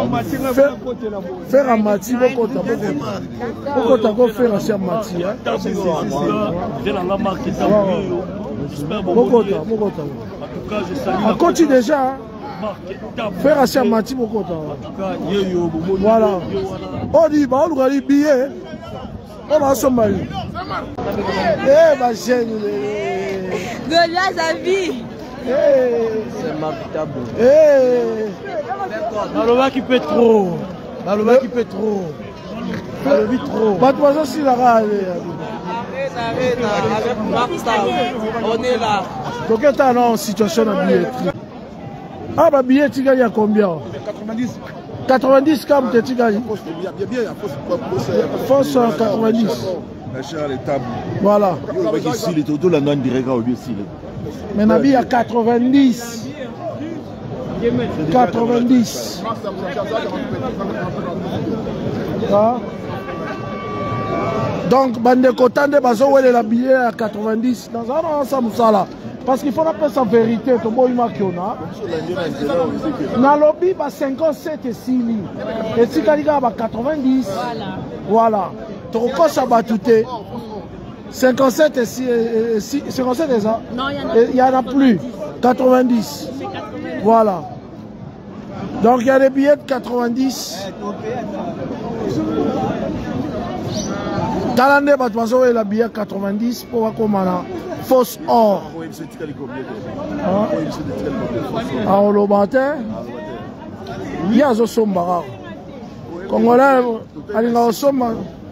Faire à Mati, beaucoup de faire à Cher Mati. À côté déjà, faire à Cher Mati, beaucoup de voilà. On dit, on va aller billet. On va se marier. Eh, ma chaîne. Goliath, sa vie. C'est marquable. Maloba qui peut trop. Maloba qui peut trop. Maloba trop. Mademoiselle Silara. Arrête. Avec Marc, on est là. Donc, tu es en situation de billetterie. Ah, ma billet, tu gagnes à combien? 90. 90 comme tu gagnes. Force 90. Voilà. Mais Nabi a 90. 90. Ah. Donc, Bande Kotande, Bazo, où est la billet à 90? Dans un ensemble, ça là. Parce qu'il faut appeler sa vérité. Tu vois, il m'a qu'il y en a. Dans le lobby, 57 et 6 000. Et si tu as 90, voilà. Tu reconnais ça, tout 57 et 6. 57 et ça? Non, il n'y en a plus. 90. Voilà. Donc, il y a des billets de 90. Talande, Batmazo, et la billet 90 pour voir comment on a. Fausse or. Ah, on l'a battu. Il y a un sombara. Congolais, il y a un sombara.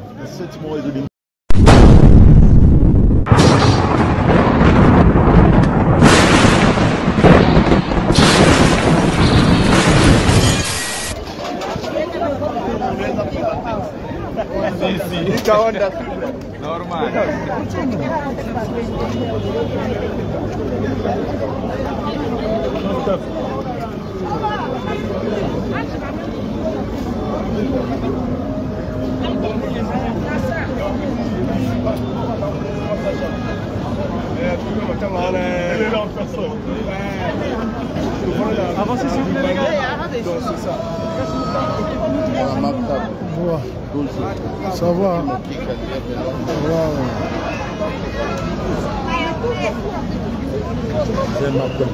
Normal. Avancez s'il vous plaît, les gars. C'est ça. Ça va. C'est Martin.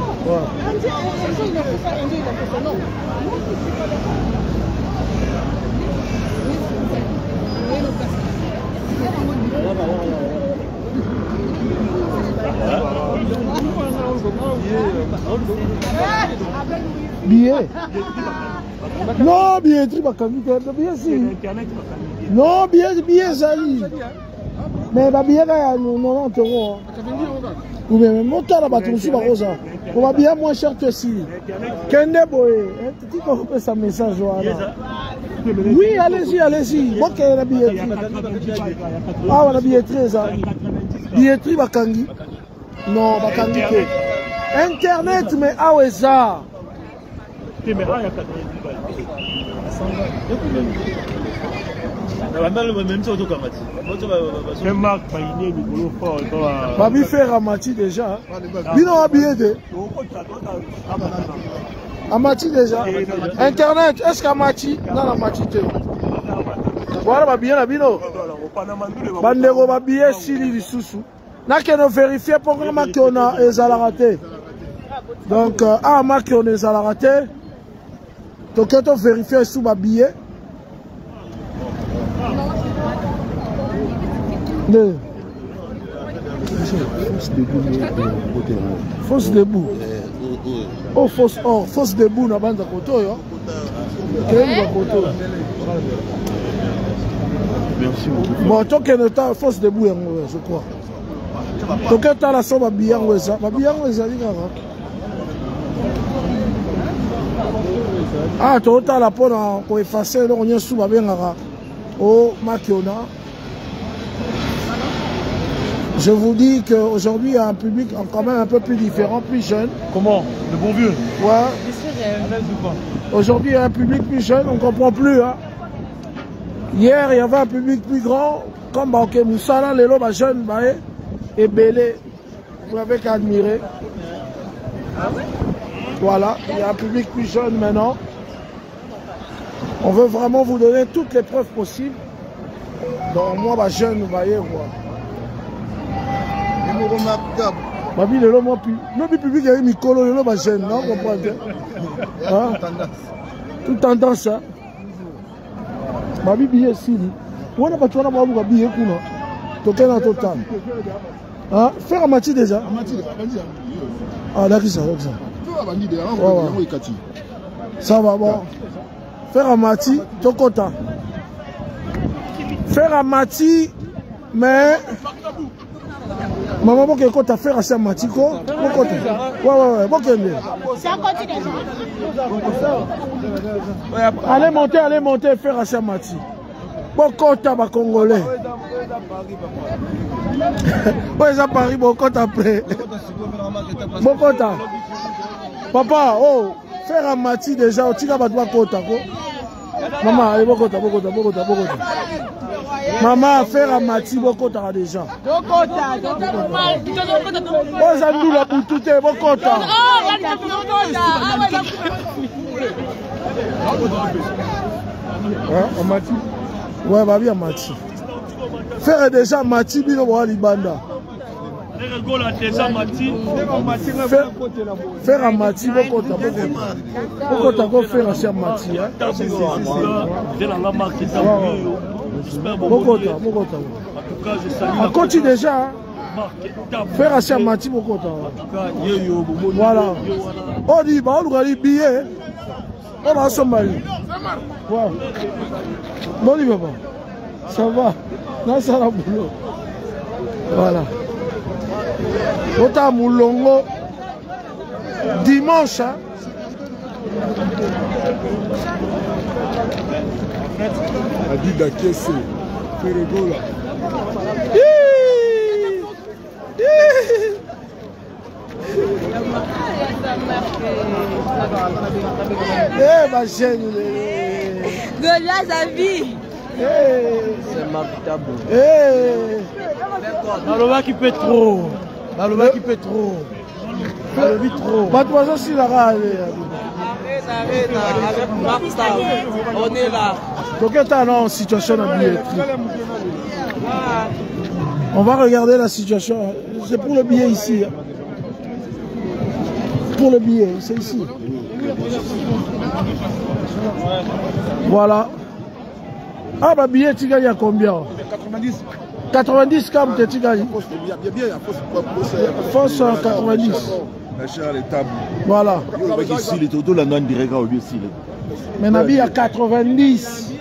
Billet. Non, billetterie, billet si. Non, billet, ça y est. Mais billet, il y a 90 €. Ou bien, mon temps là-bas, tu me suis pas rosa. On va bien moins cher que si. Kende Boé, tu comprends ça message, voilà. Oui, allez-y. Moi, qui ai la billetterie. Ah, on a la billetterie, ça. Billetterie, Bakangi. Non, Bakangi. Internet, mais ah ouais, ça. Babi fait Ramati déjà. Bino habillé. Amati déjà. Internet, est-ce qu'Amati? Non, Amati. Voilà, Babi, la Bino. Bandego, Babi, Sili, Soussou. N'a qu'à nous vérifier pour que on a les raté. Donc, à Maki, on les a raté. Donc, on vérifie sous ma billet. Fausse debout. Oh, fausse or. Fausse debout, na bande à côté. Merci beaucoup. Bon, tant que nous fausse debout, je crois. Donc, tu as la somme à billet, ça. Ma billet, ça dit ah, tu as la peau pour effacer, on y a sous ma bien. Oh, Makiona. Je vous dis qu'aujourd'hui, il y a un public quand même un peu plus différent, plus jeune. Comment? Le bon vieux? Ouais. Aujourd'hui, il y a un public plus jeune, on ne comprend plus. Hein. Hier, il y avait un public plus grand, comme Baoké Moussala, les lobes jeunes, et Belé. Vous n'avez qu'à admirer. Voilà, il y a un public plus jeune maintenant. On veut vraiment vous donner toutes les preuves possibles. Donc moi, bah, jeune, vous voyez quoi. Babi, le lot, moi, le public a eu Mikolo, le lot, bah, jeune, non, comprenez? Hein? Tout tendance, hein? Babi, billet, si. On n'a pas de choix, on a billet, kuna. Toqué dans total. Hein? Faire un match déjà? Ah, d'accord, ça, d'accord, ça. Ça va, bon. Faire un mati, tokota. Faire un mati, mais. Maman, bon, quand tu as fait un mati, quoi? Ouais, bon, c'est un côté déjà. Allez monter, faire un mati. Bon, quand tu as Congolais. Ouais, ça Paris, bon, quand tu as après. Bon, quand tu as. Papa, oh. Faire un mati déjà, tu vas pas kota ko. Maman, allez bokota. Maman, faire un mati bokota déjà. Bokota. Oh, ça nous la pour tout est bokota. Hein, un mati. Ouais, bah bien mati. Faire déjà mati bino wa libanda. Faire un mati, beaucoup faire un mati. On continue déjà. Faire un mati, beaucoup. Voilà. On dit, on a des billets. On a un Somali. Bon, il va pas. Ça va. Là, ça va boulot. Voilà. Ota Moulongo dimanche. Hein? Adida Kesse, Ferregola. Ma chaîne. Goliath sa vie. C'est marquable. Naloba qui peut trop. Naloba qui peut trop. Nalobi trop. Pas de poisson si la râle. Arrête, avec Markstar, on est là. Donc, est en situation de billetterie. On va regarder la situation. C'est pour le billet ici. Pour le billet, c'est ici. Voilà. Ah, bah, billet, tu gagnes à combien? 90. 90 comme tu gagnes. Force 90. Voilà. Mais Nabi a 90.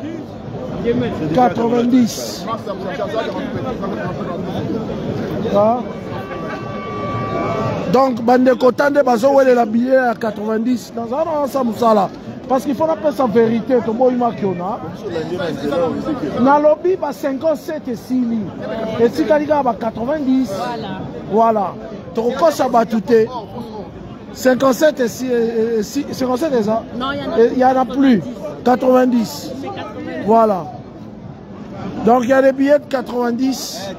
90. Ah. Donc, Bande Kotande, Bazo, où est la billet à 90? Dans un ensemble, ça là. Parce qu'il faut appeler sa vérité. Dans lobby, 57 et 6 lignes. Et si quelqu'un a 90, voilà. Donc, ça va tout. 57 et 6. 57 et ça? Non, il n'y en a plus. 90. Voilà. Donc, il y a des billets de 90.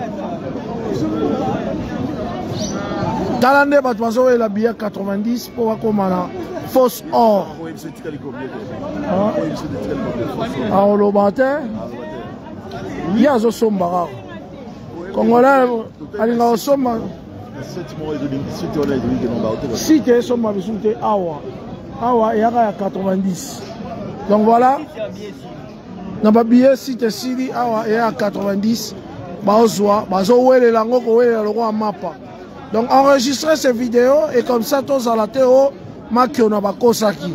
Talande, Batmazo, et la billet 90 pour voir comment on a fausse or. Ah, on l'a battu. Il y a un sombara. Congolais, il y a un sombara. Si tu es sombara, tu es awa. Awa, il y a 90. Donc voilà. Dans le billet, si tu es Sidi, awa, il y a 90. Bazoa, bazoa, il y a le roi mapa. Donc enregistrer ces vidéos et comme ça, tous à la théo, Maki on a pas kosaki.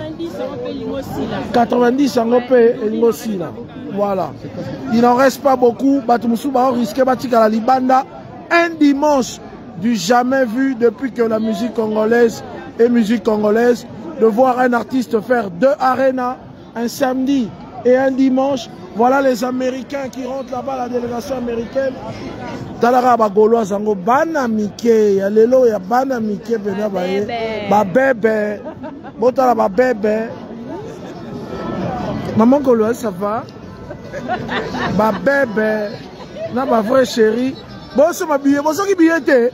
90 en opé et ngosila. Voilà. Il n'en reste pas beaucoup. Batumusu ba risqué batika la libanda un dimanche du jamais vu depuis que la musique congolaise est musique congolaise de voir un artiste faire 2 arénas un samedi et un dimanche. Voilà les Américains qui rentrent là-bas, la délégation américaine. Talara ba Gaulois zango bana mike ya lelo ya bana mike bena ba ye ba bébé botala ba bébé maman Gaulois ça va ba bébé na ba vrai chéri boso ma billet boso ki billet te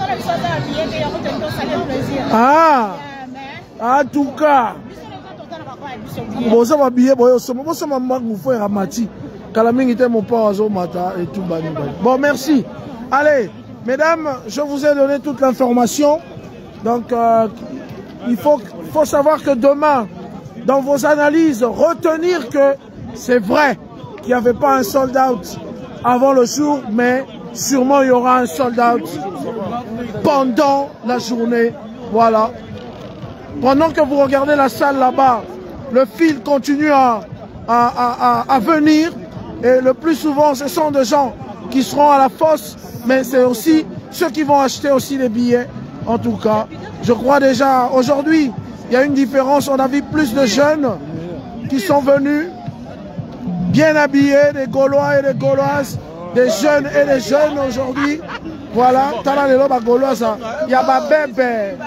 ah en tout cas boza babillé boyo somo boso mambangu fo ya mati kala mingi te mon père azo mata et tout bani. Bon, merci. Allez, mesdames, je vous ai donné toute l'information. Donc il faut savoir que demain, dans vos analyses, retenir que c'est vrai qu'il n'y avait pas un sold out avant le jour, mais sûrement il y aura un sold out pendant la journée. Voilà. Pendant que vous regardez la salle là-bas, le fil continue à venir. Et le plus souvent, ce sont des gens qui seront à la fosse, mais c'est aussi ceux qui vont acheter aussi les billets. En tout cas, je crois déjà, aujourd'hui, il y a une différence. On a vu plus de jeunes qui sont venus bien habillés, des Gaulois et des Gauloises, des jeunes et des jeunes aujourd'hui. Voilà, il y a ma bébé,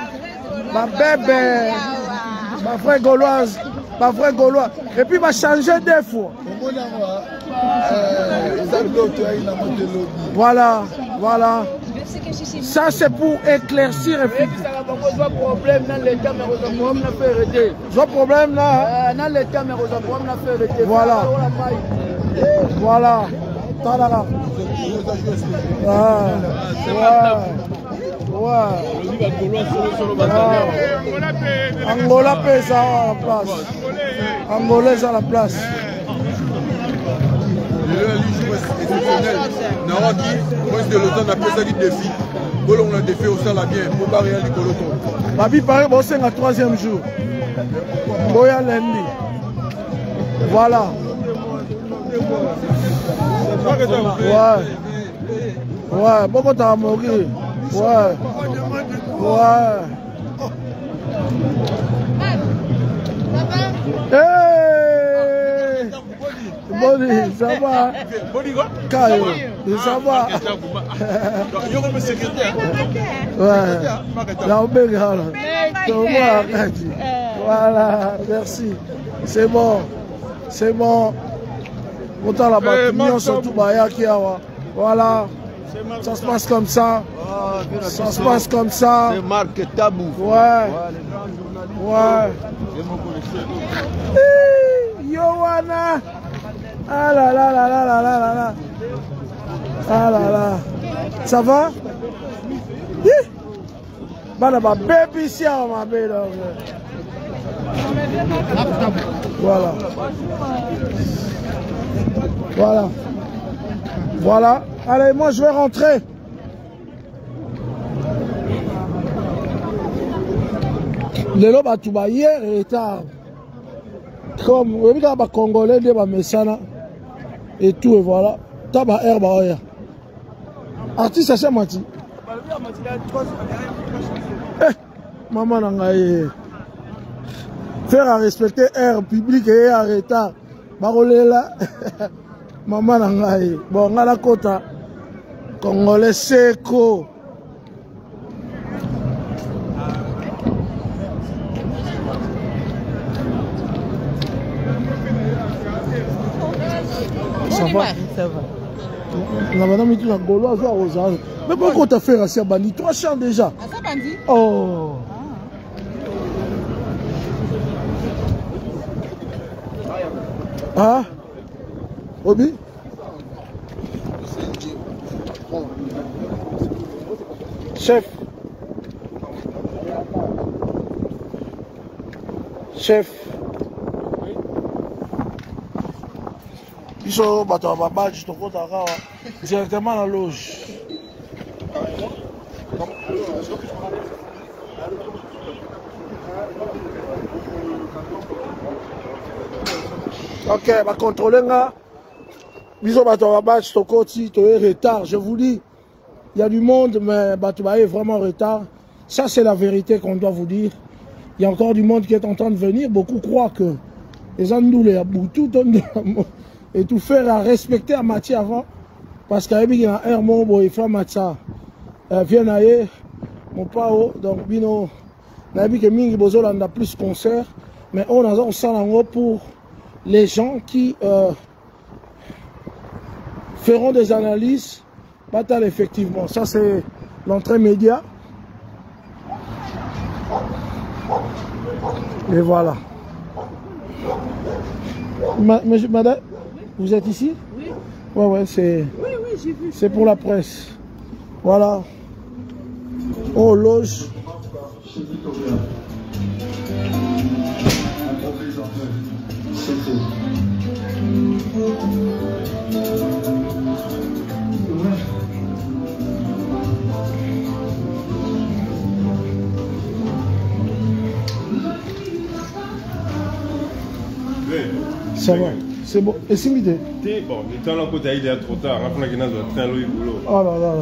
ma vraie Gauloise, ma vraie Gauloise. Et puis, il va changer des fois. Voilà, voilà. Ça, c'est pour éclaircir. Et puis... problème dans l'état, mais problème n'a fait arrêter. Problème là. Dans l'état, mais problème n'a fait arrêter. Voilà. Voilà. Voilà. Angola pèse à la place. Angolaise à la place. De l'automne, on appelle ça du défi. On a défi au salaire bien. Pour pas rien du coloton. Babi paraît bon, c'est le troisième jour. Boya lundi. Voilà. Ouais. Ouais, beaucoup t'as mourir. Ouais. Ouais. Hey! Boni, ça va? Kayo, ça va? Ouais. Voilà, merci. C'est bon. C'est bon. Autant là-bas, surtout voilà. Ça se passe comme ça. Ça se passe comme ça. C'est Marc Tabou. Ouais. Ouais. Yowana. Ah là là là là là là là. Ah là là. Ça va? Voilà. Voilà. Voilà. Allez, moi je vais rentrer. Le loba tuba hier est tard. Comme les Congolais de Mesana et tout et voilà. Taba herba oya. Artiste c'est mati. Maman nangaye. Faire à respecter air public et en retard. Barolela. Maman nangaye. Bon, ngala kota. Congolais seko. Ça va? Ça va. On a madame dit la Gauloise à Rosage. Mais pourquoi t'as fait à Bandi? 3 chants déjà. Ah, ça Bandi? Oh. Ah. Obi? Chef. Chef. Ils sont directement à la loge. Ok, va contrôler là. Ils ont retard. Je vous dis, il y a du monde, mais Batouba est vraiment en retard. Ça, c'est la vérité qu'on doit vous dire. Il y a encore du monde qui est en train de venir. Beaucoup croient que les Andoulés à Boutou et tout faire à respecter à Mathieu avant. Parce qu'il y a un mot, il faut Mathieu. Viens ailleurs, mon pao. Donc, Bino, on a vu que Mingi Bozola a plus de concerts. Mais on a un salon pour les gens qui feront des analyses. Bataille, effectivement. Ça, c'est l'entrée média. Et voilà. Madame, vous êtes ici? Oui. Ouais, c'est... Oui, j'ai vu. C'est pour la presse. Voilà. Oh, loge. Ça va, c'est bon. Et c'est midi. Bon, le temps là, côté il est trop tard. Après, on a un train là, il boulot. Oh là là là.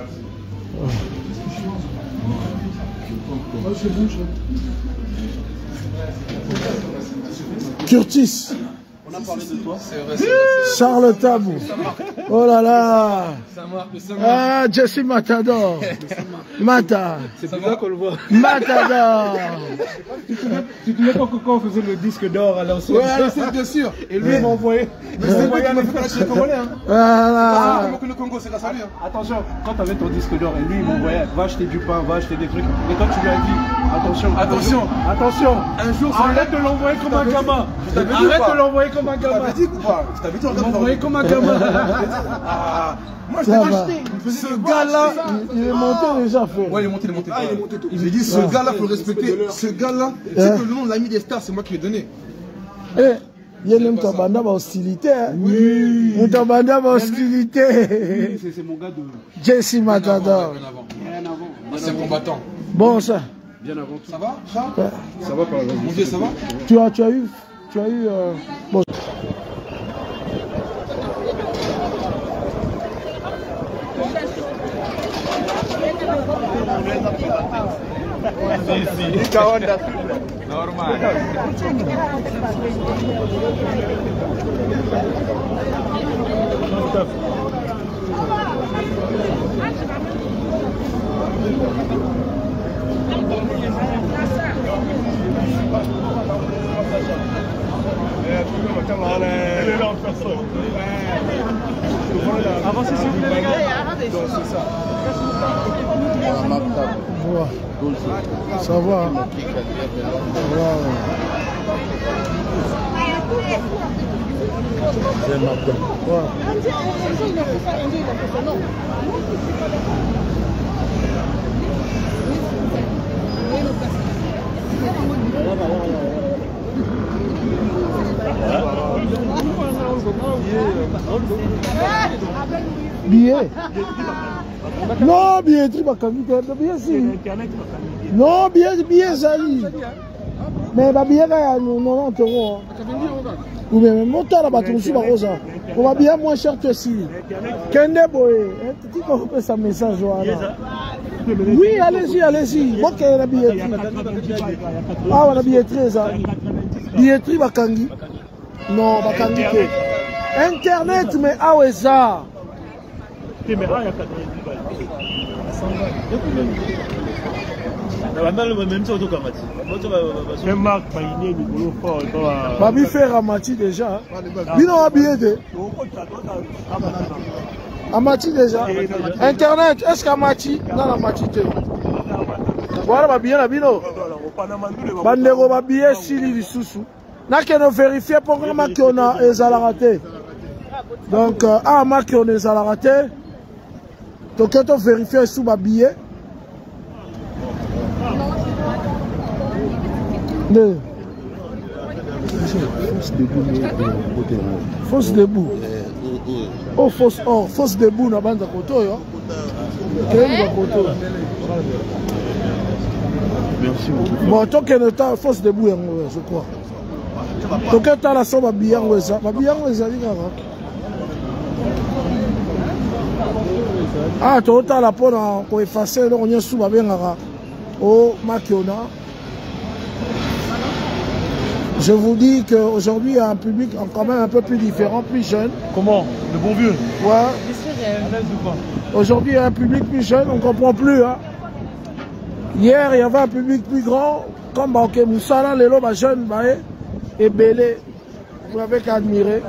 Curtis. On a parlé de toi. Charles Tabou. Oh là là. Ah, Jesse Matador. Mata. C'est pour ça qu'on le voit. Matador. Tu te souviens quand on faisait le disque d'or à l'ancienne? Ouais, c'est bien sûr. Et lui, il m'a envoyé. C'est lui qui m'a fait chez les Congolais. Voilà. Comment que le Congo, c'est grâce à lui. Attention, quand tu avais ton disque d'or et lui, il m'envoyait, va acheter du pain, va acheter des trucs. Et toi, tu lui as dit, attention, Un jour, arrête de l'envoyer comme un gamin. Arrête de l'envoyer comme un gamin. dit quoi? Je t'avais dit, regarde. L'envoyer comme un gamin. Moi, je t'ai acheté. Ce gars-là. Il est monté déjà, frère. Ouais, il est monté. J'ai dit, ce gars-là, faut le respecter. Ce gars-là, c'est que le nom de l'ami des stars, c'est moi qui l'ai donné. Eh, il y a même ta bande à hostilité. Oui. Ta bande à hostilité. C'est mon gars de. Jesse Matador. Bien avant. Moi, c'est un combattant. Bon, ça. Bien avant tout. Ça va, Charles? Ouais. Ça va par exemple. Mon Dieu, ça va? Tu as eu. Bon. Normal. Avancez s'il vous plaît les gars. C'est ça. Ça va. C'est Martin. Billet. Non, billetterie, billet si. Non, billet Zali. Mais billet, 90 €. Ou bien, montant là-bas, tu reçois la rosa. On va bien moins cher que si. Kende Boé. Tu peux faire un message. Oui, allez-y. Bon, qu'il y a la billetterie. Ah, on a la billetterie, ça. Billetterie, Bakangi. Non, Bakangi. Internet, mais ah ouais, ça. Babi fait Ramati déjà. Bino habillé. Amati déjà. Internet, est-ce qu'Amati? Non, Amati. Voilà, Babi, Bino. Bandego Babi, Sili, Lissousou. N'a qu'à nous vérifier pour que on a les raté. Donc, marque on les a raté. Donc, quand on vérifie sous ma billet. Fausse debout. Oh, fausse debout, na bande koto yo. Merci beaucoup. Bon, tant qu'elle est fausse debout, je crois. Donc, quand tu as la somme à billet, ah, tu as la peau pour effacer, on y a sous ma bien au Makiona. Je vous dis qu'aujourd'hui, il y a un public quand même un peu plus différent, plus jeune. Comment? Le bon vieux? Ouais. Aujourd'hui, il y a un public plus jeune, on ne comprend plus. Hein. Hier, il y avait un public plus grand, comme Baoké Moussala, les lobes jeunes, et Belé. Vous n'avez qu'à admirer.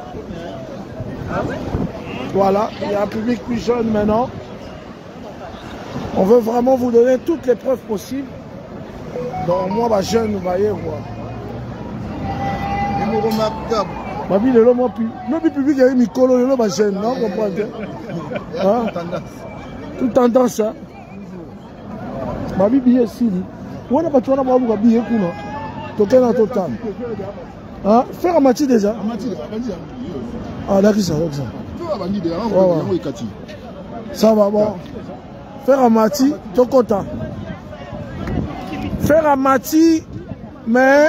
Voilà, il y a un public plus jeune maintenant. On veut vraiment vous donner toutes les preuves possibles. Donc moi, jeune, vous voyez, quoi. Babi le moi puis le public a mis colo le ba chaîne non comprendre. Hein? Tout tendance ça. Babi billet sili. On a pas tu on a pas beaucoup billet kuna. Tokena total. Hein? Faire Amati déjà. Ah d'accord ça. Ça va bon. Faire Amati Tokota. Faire Amati mais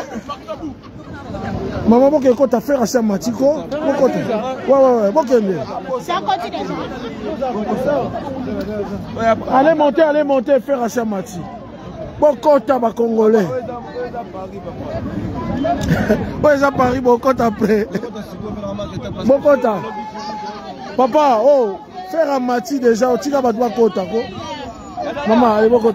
maman boke ko ta faire à Samatiko bokote ouais bokende ça continue allez monter faire à Samati bokota ba congolais ouais ça Paris bokota après bokota papa oh faire à Mati déjà o tika ba kota ko maman allez bokota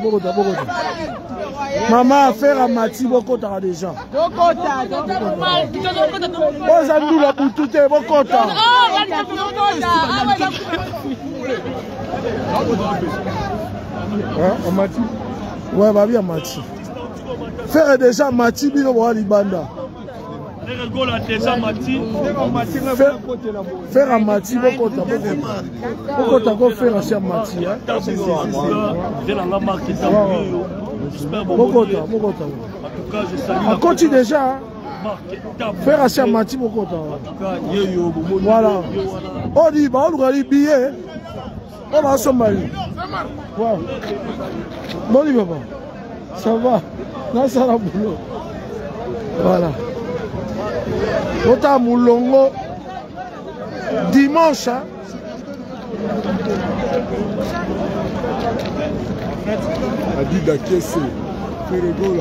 maman faire à Mati bokota déjà. Bokota. Vous avez la boutoute bokota. Hein, Mati. Ouais, bah bien Mati. Faire déjà Mati bino wa libanda. Faire à Mati bokota go faire à Mati hein. Bokota. On continue déjà. Faire à Chamati Bokota. Voilà. On dit, on a les billets. On va Somalie. Wow. Bon, il va pas. Ça va. Là, ça va boulot. Voilà. Ota Moulongo. Dimanche. Adida Kesse, Ferregola.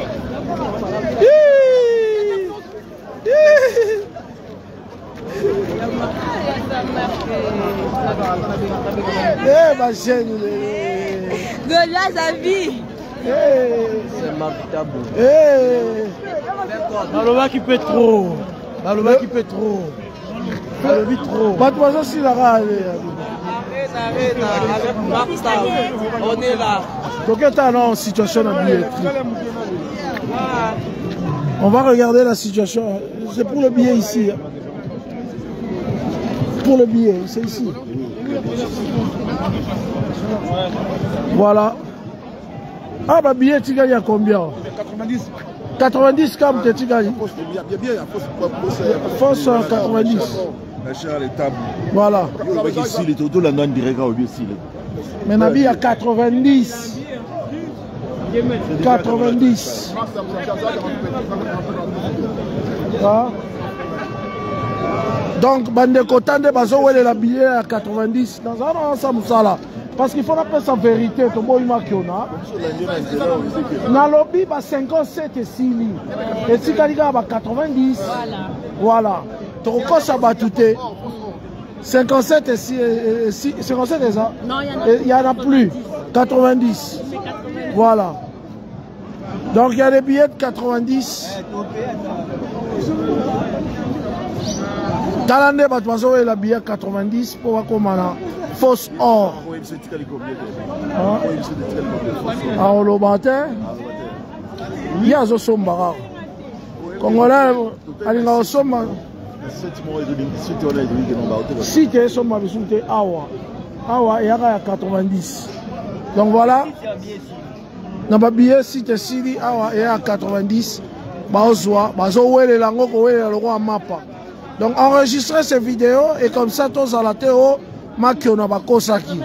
Ma chaîne. Goliath sa vie. C'est marquable. Baloba qui peut trop. Baloba qui peut trop. Balobi trop. Pas de façon si la râle. Arrête, avec Martha, on est là. Donc, est en situation de billetterie. On va regarder la situation. C'est pour le billet ici. Pour le billet, c'est ici. Voilà. Ah, bah, billet, tu gagnes à combien? 90. 90 comme tu gagnes. Force 90. Voilà. Mais Nabi à 90. 90. Ah. Donc, Bande Kotande, Bazo, où est la billet à 90. Dans un ensemble, ça là. Parce qu'il faut appeler sa vérité. Dans le lobby, 57 et 6 lignes. Et si quelqu'un a 90, voilà. Donc, ça va tout. 57 et 6, 57 et ça? Non, il y en a plus. 90. Voilà. Donc, il y a des billets de 90. Talande Batmazo et la billet 90 pour voir comment la fausse or. Ah, on le battait. Il y a un sombara. Congolais, il y a un sombara. Si tu es sombara, tu es awa. Awa, il y a 90. Donc voilà. Dans le billet, si tu es sili, awa, il y a 90. Bazoa, bazo, le lango, le roi mapa. Donc enregistrer ces vidéos et comme ça tous à la théo Makio na bakosaki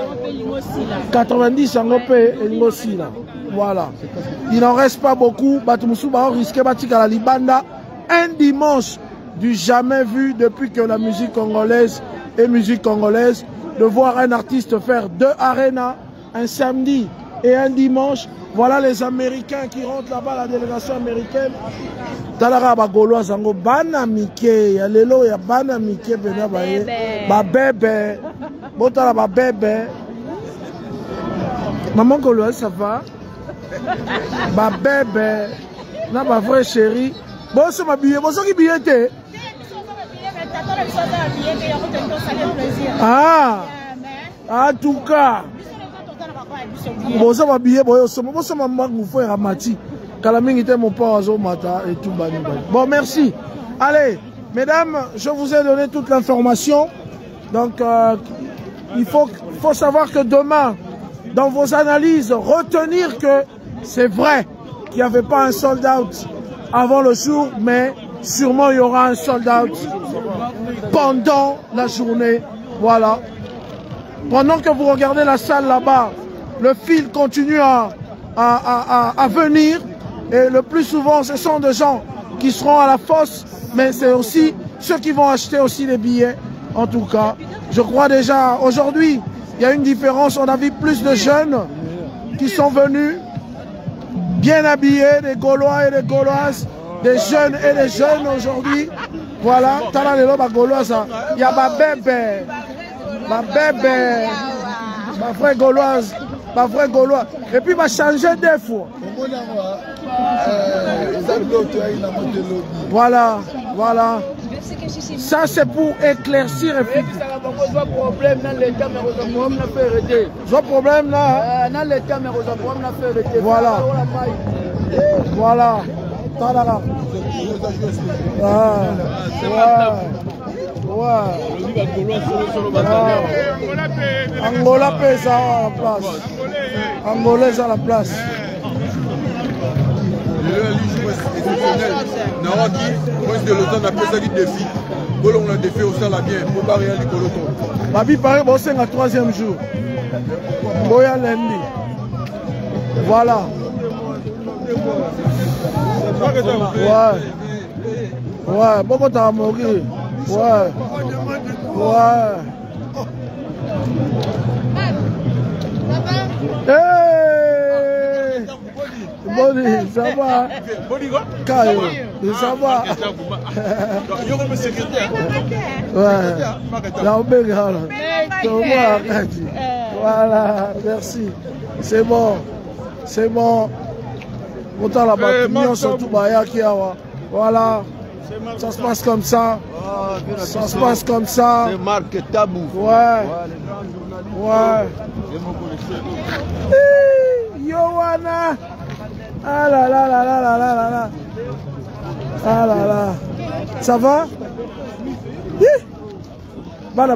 90 en opé et ngosila. Voilà. Il n'en reste pas beaucoup. Batumusu ba risqué batika la libanda un dimanche du jamais vu depuis que la musique congolaise est musique congolaise de voir un artiste faire 2 arénas un samedi et un dimanche. Voilà les Américains qui rentrent là-bas, la délégation américaine. Talara ba Gaulois zango bana mike ya lelo ya bana mike bena ba bébé botala ba bébé maman Gaulois ça va ba bébé na ba vrai chéri boso ma billet boso ki billet te ah en tout cas boso ma billet boso ma mangu frère Amati. Bon, merci. Allez, mesdames, je vous ai donné toute l'information. Donc, il faut savoir que demain, dans vos analyses, retenir que c'est vrai qu'il n'y avait pas un sold out avant le jour, mais sûrement il y aura un sold out pendant la journée. Voilà. Pendant que vous regardez la salle là-bas, le fil continue à venir. Et le plus souvent, ce sont des gens qui seront à la fosse, mais c'est aussi ceux qui vont acheter aussi les billets. En tout cas, je crois déjà, aujourd'hui, il y a une différence. On a vu plus de jeunes qui sont venus bien habillés, des Gaulois et des Gauloises, des jeunes et des jeunes aujourd'hui. Voilà, il y a ma bébé, ma vraie Gauloise, ma vraie Gauloise. Et puis, il va changer des fois. Voilà, voilà. Ça, c'est pour éclaircir et puis... problème là. Voilà. Voilà. Angola pèse à la place. Angolaise à la place. Prince de l'automne a fait ça qui défi. On a défait au salon bien. Pour pas rien du coloton. Babi paraît bon c'est le 3e jour. Boya lundi. Voilà. Ouais. Ouais, beaucoup t'as mouru. Ouais. Ouais. Hey! Boni, ça va? Kayo, ça va? Ouais. Voilà, merci. C'est bon. C'est bon. Autant là-bas, surtout voilà. Ça se passe comme ça. Ça se passe comme ça. C'est Marc Tabou. Ouais. Ouais. Yowana. Ah là là là là là là là. Ah là là. Ça va? Voilà.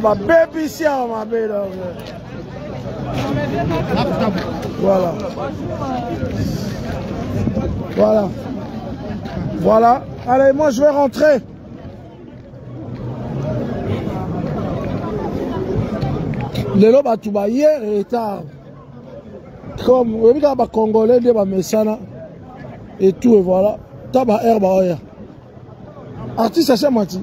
Voilà. Voilà. Allez, moi je vais rentrer. Le loba tuba hier et tard. Comme vous voyez les Congolais de Mesana et tout et voilà. Taba herba oya. Artiste à Chamati.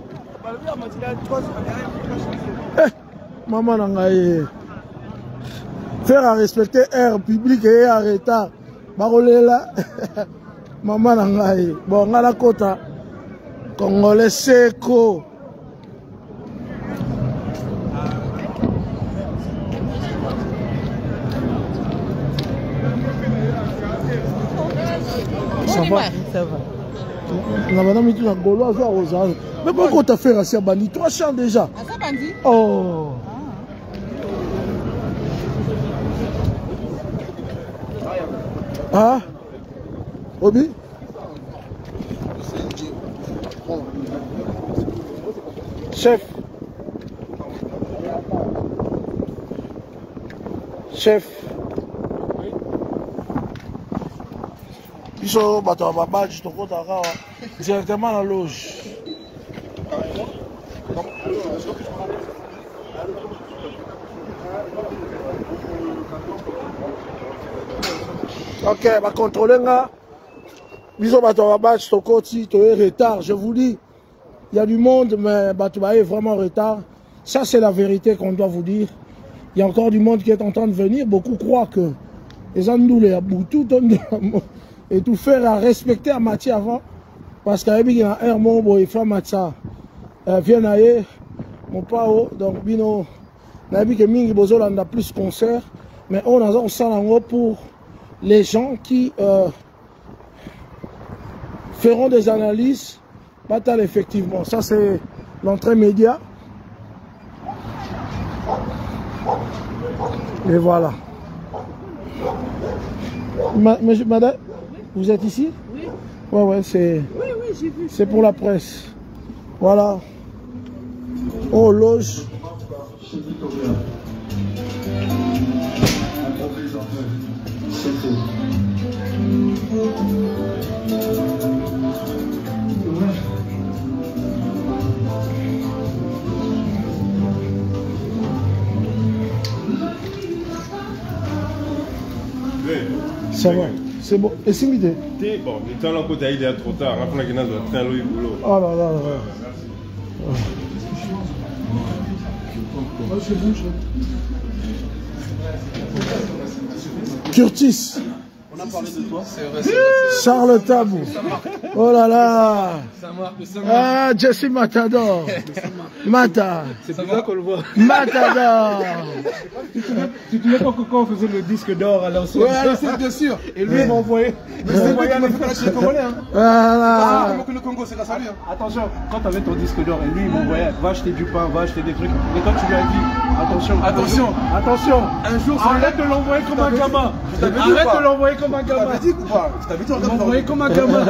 Maman nangaye. Faire à respecter air public et à retard. Barolé là. Maman nangaye. Bon, on a la quota. Congolais seko. Ça va? Ça va. On a madame dit la Gauloise à Rosage. Mais pourquoi t'as fait Rassia Bandi? 3 chants déjà. Rassia Bandi? Oh. Ah. Obi? Chef. Chef. Ils sont bateaux à badge, ton compte à directement à la loge. Ok, va contrôler là. Ils ont bateau à badge, ton compte si tu es retard. Je vous dis, il y a du monde, mais bateau est vraiment en retard. Ça, c'est la vérité qu'on doit vous dire. Il y a encore du monde qui est en train de venir. Beaucoup croient que les Andoulés à Boutou, et tout faire à respecter à Mathieu avant. Parce qu'il y a un mot, il faut Mathieu. Viens ailleurs, mon pao, donc bino, on a vu que Mingi Bozo a plus de concerts, mais on a un salon pour les gens qui feront des analyses. Batal effectivement, ça c'est l'entrée média. Et voilà. Madame, vous êtes ici? Oui. Ouais, c'est. Oui, j'ai vu. C'est pour la presse. Voilà. Oh, loge. Ça va, c'est bon. Et c'est midi. Bon, le temps là, côté il est trop tard. Après, on a un train boulot. Oh là là là. Curtis. On a parlé de toi. Charles Tabou. Oh là là. Ah, Jesse Matador. Mata. C'est pour ça qu'on le voit. Matador. Tu te souviens quand on faisait le disque d'or à l'ancienne? Ouais, c'est bien sûr. Et lui, il m'a envoyé. Mais c'est lui qui m'a fait lâcher les Congolais. Hein. Voilà. Comment que le Congo, c'est grâce à lui. Hein. Attention, quand tu avais ton disque d'or, et lui, il m'envoyait, va acheter du pain, va acheter des trucs. Et quand tu lui as dit, attention, Un jour, arrête de l'envoyer comme un gamin. Arrête de l'envoyer comme un gamin. t'avais dit ou pas? Je t'avais dit, Il m'envoyait comme un gamin.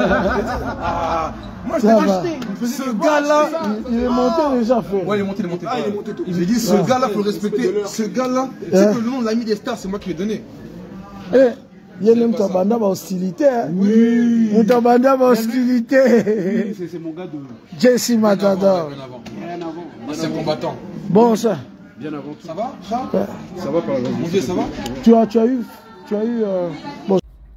Moi, je t'ai acheté. Ce gars-là, Il est monté déjà, frère. ouais, il est monté. Ah, il est monté. J'ai dit, ce gars-là, faut le respecter. Ce gars-là, c'est que le nom de l'ami des stars, c'est moi qui l'ai donné. Eh, il y a même Tabanda hostilité. Oui. Tabanda hostilité. C'est mon gars de. Jesse Matador. Bien avant. C'est un combattant. Bon, ça. Bien avant tout. Ça va, Charles? Ça va par exemple. Mon Dieu, ça va? Tu as eu. Bon.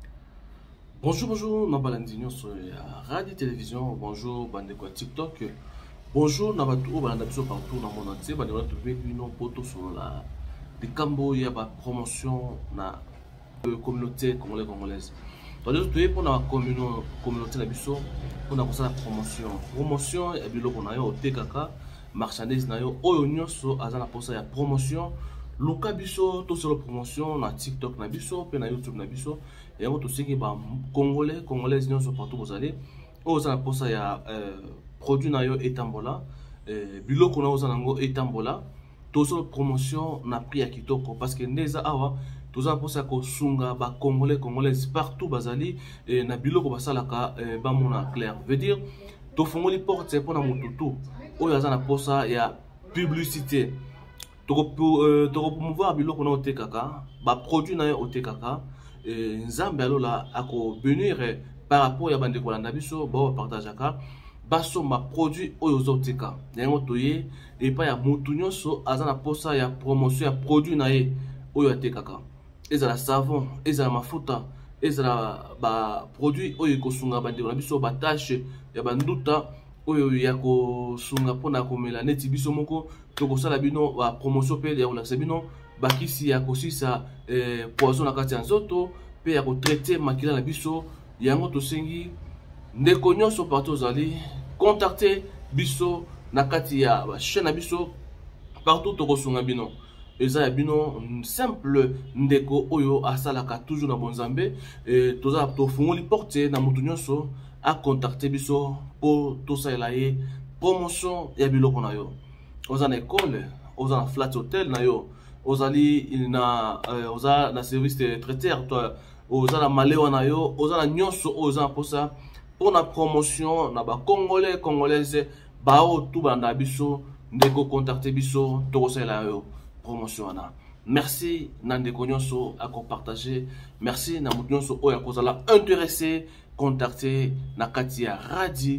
Bonjour, Nabalandinho sur Radio Télévision. Bonjour, Bandeko TikTok. Bonjour, Nabatou, Bandabiso partout dans le monde entier. Bandeko trouver une photo sur la des Cambo, il y a la promotion na communauté congolaise. Donc, nous pour la communauté Nabiso, on a commencé la promotion. Promotion, et bien, on a eu au TKK, marchandise, na yo, oyo so azana pour ça, il y a promotion. Luka biso, tout sur la promotion, na TikTok na biso, puis na YouTube na biso. Et on tout ce qui est congolais, nous sont partout vous allez. Ozana pour ça, il y a produit na yo etambola, biloko na ozana ngo etambola. Tout sur la promotion na prix à kitoko parce que neza awa tout ça pour ça ko sunga ba congolais partout bazali na biloko basalaka ba mona clair. Veut dire to fongoli porte c'est pour na mututu. Oyazana pour ça, il y a publicité. Pour promouvoir biloko na otekaka ba produit na yo otekaka nzambe alola ako venir par rapport ya bande kolanda biso ba partageaka baso ma produit oyo zoteka yango toye et pas ya mutu nyonso azana posa ya promotion ya produit na ye oyo atekaka ezala savon ezala mafuta ezala ba produit oyo kosunga bande kolanda biso ba tâche ya banduta oyo ya kosunga pona komela neti biso moko tokosala bino ba promotion pe ya kolakisa bino bakisi ya kosisa poison na kati ya nzoto pe ya kotraite makila na biso yango tosengi ndeko nyonso partout ozali contacter biso na kati ya chaîne na biso partout tokosunga bino eza ya bino simple ndeko oyo asalaka toujours na bonzambe toza tofungoli porte na mutu nyonso a contacter biso pour tout ça ye promotion ya biloko na yo oza na école oza na flat hotel na yo ozali na oza na service de traiteur toi oza na malewa na yo oza na nyonso oza pour ça pour la promotion na ba congolais congolaises ba o tout banda biso ndeko contacter biso to la yo promotion na merci na ndeko nyonso à partager merci na mutu nyonso oya kozala intéressé contacter na katia Radio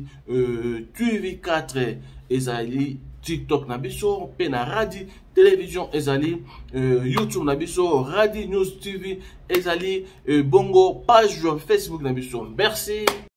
TV4 ezali TikTok na biso pe na Radio Télévision ezali YouTube na biso Radio News TV ezali bongo page Facebook na biso merci.